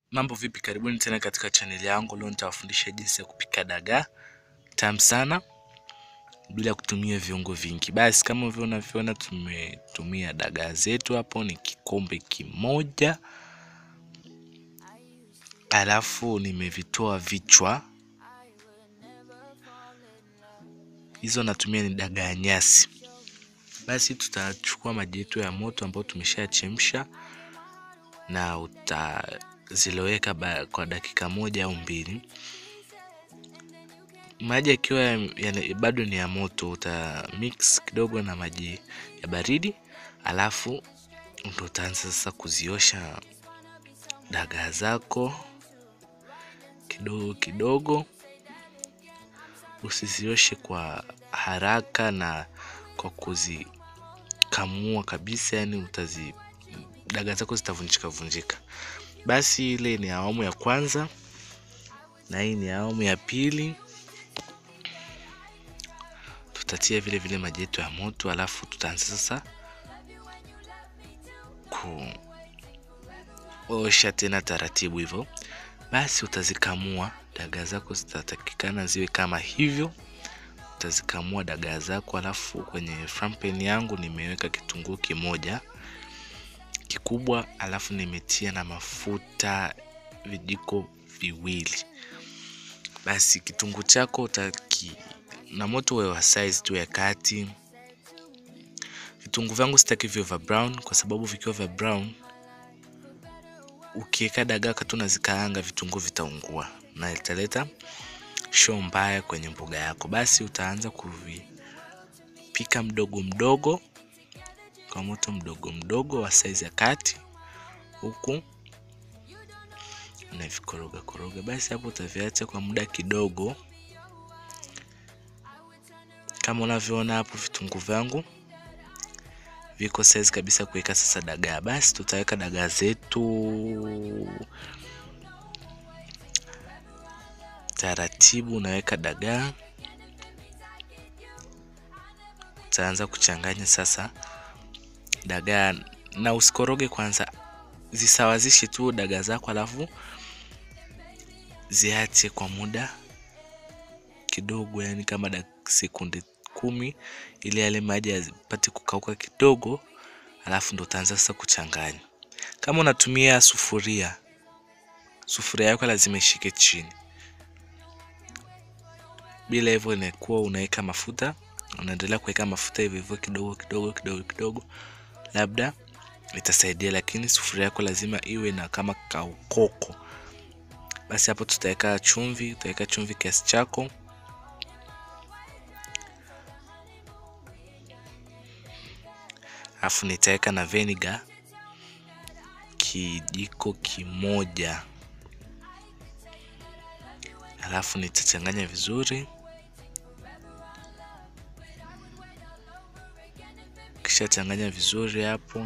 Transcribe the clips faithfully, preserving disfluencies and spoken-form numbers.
Mambo vipi, karibuni tena katika channel yangu. Leo nitawafundisha jinsi ya kupika dagaa tamu sana bila kutumia viungo vingi. Basi kama vile unavyoona, tumetumia dagaa zetu hapo ni kikombe kimoja. Alafu nimevitoa vichwa. Hizo natumia ni dagaa nyasi. Basi tutachukua maji yetu ya moto ambayo tumeshachemsha na utaziloweka kwa dakika moja au mbili. Maji yakiwa bado ni ya moto, uta mix kidogo na maji ya baridi, alafu ndio utaanza sasa kuziosha dagaa zako kidogo kidogo. Usizioshe kwa haraka na kwa kuzikamua kabisa, yani utazi dagaa zako zitavunjika vunjika. Basi ile ni awamu ya kwanza na hii ni awamu ya pili. Tutatia vile vile maji yetu ya moto, alafu tutaanza sasa kuosha tena taratibu hivyo. Basi utazikamua dagaa zako, zitatakikana ziwe kama hivyo. Utazikamua dagaa zako, alafu kwenye frying pan yangu nimeweka kitunguu kimoja kikubwa, alafu nimetia na mafuta vijiko viwili. Basi kitunguu chako utaki na moto wa size tu ya kati. Vitunguu vyangu sitaki viwe brown, kwa sababu vikiwa vya brown ukiweka dagaa katu na zikaanga, vitunguu vitaungua na italeta show mbaya kwenye mboga yako. Basi utaanza kuvipika mdogo mdogo kwa moto mdogo mdogo wa size ya kati, huku na vikoroga koroga. Basi hapo utaviacha kwa muda kidogo. Kama unavyoona hapo, vitunguu vyangu viko size kabisa kuweka sasa dagaa. Basi tutaweka dagaa zetu taratibu. Unaweka dagaa, utaanza kuchanganya sasa dagaa, na usikoroge kwanza, zisawazishe tu dagaa zako, alafu ziache kwa muda kidogo, yani kama sekunde kumi, ili yale maji yapate kukauka kidogo, alafu ndo utaanza sasa kuchanganya. Kama unatumia sufuria, sufuria yako lazima ishike chini. Bila hivyo inakuwa unaweka mafuta, unaendelea kuweka mafuta hivyo hivyo kidogo kidogo kidogo kidogo, labda itasaidia, lakini sufuria yako lazima iwe na kama kaukoko. Basi hapo tutaweka chumvi, tutaweka chumvi kiasi chako. Alafu nitaweka na vinegar kijiko kimoja. Alafu nitachanganya vizuri. Kisha changanya vizuri hapo.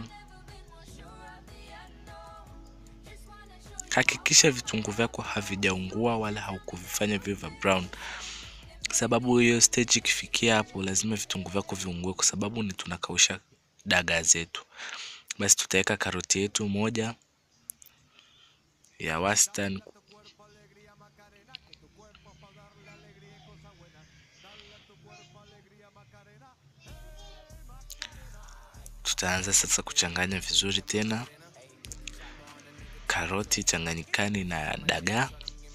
Hakikisha vitunguu vyako havijaungua wala haukuvifanya viwe brown, sababu hiyo stage ikifikia hapo lazima vitunguu vyako viungue, kwa sababu ni tunakausha dagaa zetu. Basi tutaweka karoti yetu moja ya wastani. Tutaanza sasa kuchanganya vizuri tena karoti changanyikani na dagaa.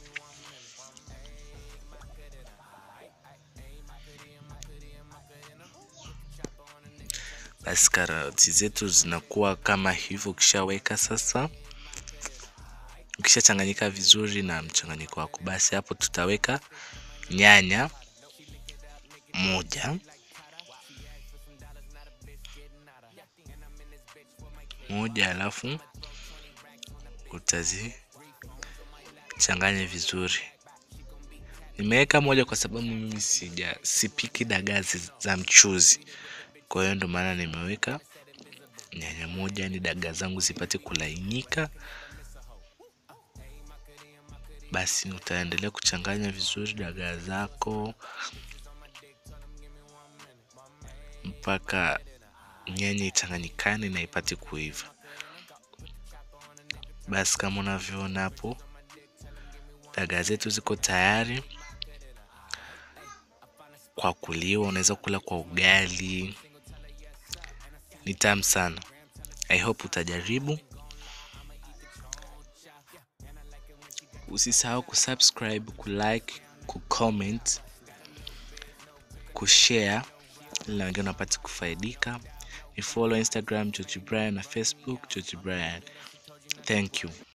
Basi karoti zetu zinakuwa kama hivyo. Ukishaweka sasa, ukishachanganyika vizuri na mchanganyiko wako, basi hapo tutaweka nyanya moja moja, alafu utazi changanya vizuri. Nimeweka moja kwa sababu mimi sija sipiki dagaa za mchuzi, kwa hiyo ndo maana nimeweka nyanya moja, ni dagaa zangu zipate kulainika. Basi utaendelea kuchanganya vizuri dagaa zako mpaka nyanya ichanganyikane na ipate kuiva. Basi kama unavyoona hapo, dagaa zetu ziko tayari kwa kuliwa. Unaweza kula kwa ugali, ni tamu sana. I hope utajaribu. Usisahau kusubscribe, kulike, kucomment, kushare ili na wengine wapate kufaidika. Ni follow Instagram George Brian na Facebook George Brian. Thank you.